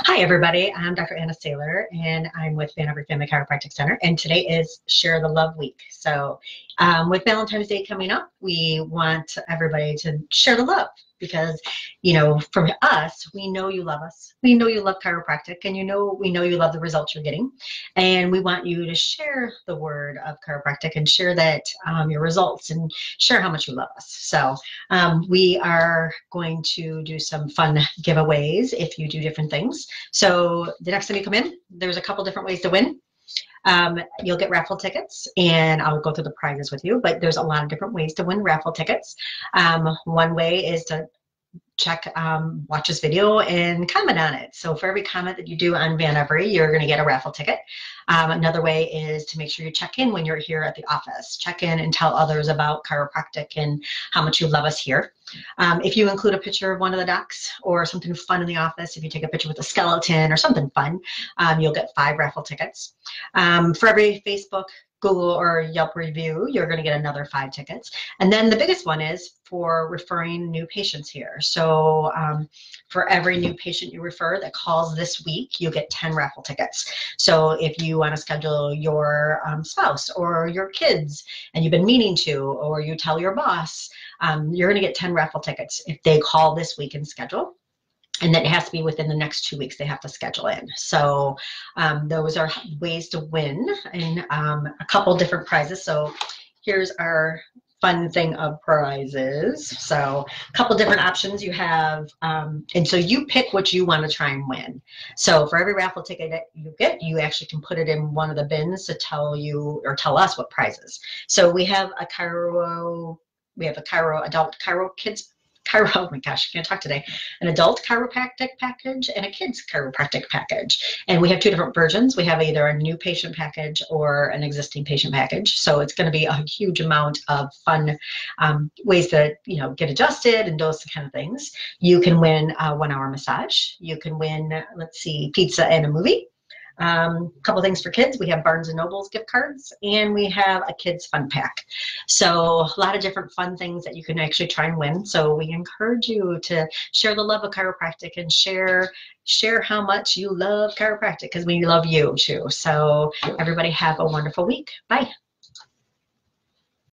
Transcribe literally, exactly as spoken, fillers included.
Hi, everybody. I'm Doctor Anna Saylor, and I'm with Every Family Chiropractic Center. And today is Share the Love Week. So, um, with Valentine's Day coming up, we want everybody to share the love because, you know, from us, we know you love us. We know you love chiropractic, and you know we know you love the results you're getting. And we want you to share the word of chiropractic and share that um, your results and share how much you love us. So, um, we are going to do some fun giveaways if you do different things. So the next time you come in, there's a couple different ways to win. Um, you'll get raffle tickets, and I'll go through the prizes with you, but there's a lot of different ways to win raffle tickets. Um, one way is to check, um, watch this video and comment on it. So for every comment that you do on Van Every, you're going to get a raffle ticket. Um, another way is to make sure you check in when you're here at the office. Check in and tell others about chiropractic and how much you love us here. Um, if you include a picture of one of the docs or something fun in the office, if you take a picture with a skeleton or something fun, um, you'll get five raffle tickets. Um, for every Facebook, Google, or Yelp review, you're going to get another five tickets. And then the biggest one is for referring new patients here. So um, for every new patient you refer that calls this week, you get ten raffle tickets. So if you want to schedule your um, spouse or your kids and you've been meaning to, or you tell your boss, um, you're going to get ten raffle tickets if they call this week and schedule. And that has to be within the next two weeks they have to schedule in. So um, those are ways to win, and um, a couple different prizes. So here's our fun thing of prizes. So a couple different options you have. Um, and so you pick what you want to try and win. So for every raffle ticket that you get, you actually can put it in one of the bins to tell you or tell us what prizes. So we have a chiro, we have a chiro, adult chiro kids Chiro, oh my gosh, I can't talk today. An adult chiropractic package and a kids chiropractic package. And we have two different versions. We have either a new patient package or an existing patient package. So it's going to be a huge amount of fun um, ways to, you know, get adjusted and those kind of things. You can win a one hour massage. You can win, let's see, pizza and a movie. Um, a couple things for kids. We have Barnes and Noble's gift cards, and we have a kids fun pack. So a lot of different fun things that you can actually try and win. So we encourage you to share the love of chiropractic and share share how much you love chiropractic, because we love you too. So everybody have a wonderful week. Bye.